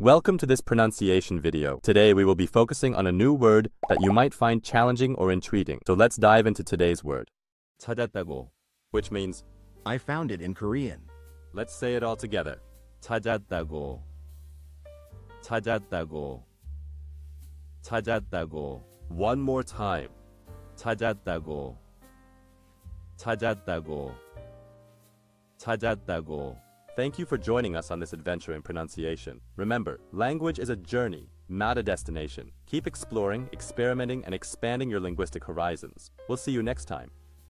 Welcome to this pronunciation video. Today we will be focusing on a new word that you might find challenging or intriguing. So let's dive into today's word. 찾았다고, which means I found it in Korean. let's say it all together. 찾았다고. 찾았다고. 찾았다고. One more time. 찾았다고. 찾았다고. 찾았다고. Thank you for joining us on this adventure in pronunciation. Remember, language is a journey, not a destination. Keep exploring, experimenting, and expanding your linguistic horizons. We'll see you next time.